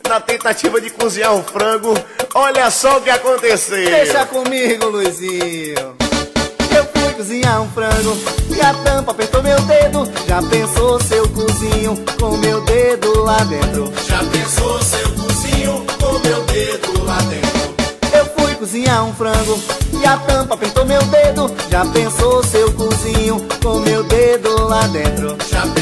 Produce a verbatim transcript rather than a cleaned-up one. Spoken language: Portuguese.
na tentativa de cozinhar um frango. Olha só o que aconteceu. Deixa comigo, Luizinho. Eu fui cozinhar um frango e a tampa apertou meu dedo. Já pensou se eu cozinho com meu dedo lá dentro? Já pensou se eu cozinho com meu dedo lá dentro? Eu fui cozinhar um frango e a tampa apertou meu dedo. Já pensou se eu cozinho com meu dedo lá dentro? Já